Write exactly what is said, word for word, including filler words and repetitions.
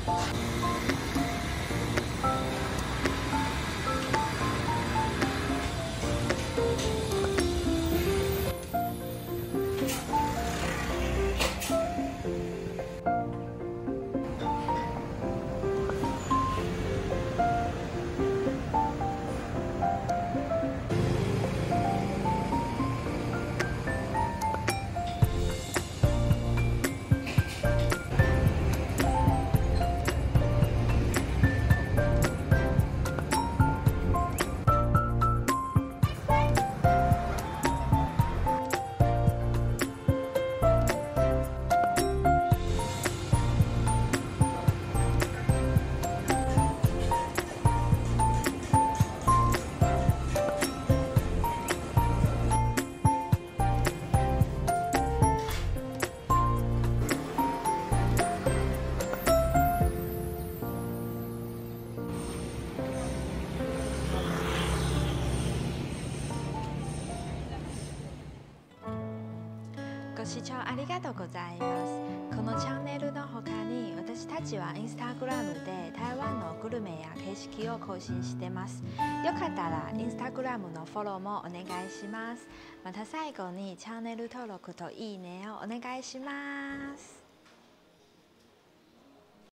ご視聴ありがとうございます。このチャンネルの他に私たちはインスタグラムで台湾のグルメや景色を更新してます。よかったらインスタグラムのフォローもお願いします。また最後にチャンネル登録といいねをお願いします。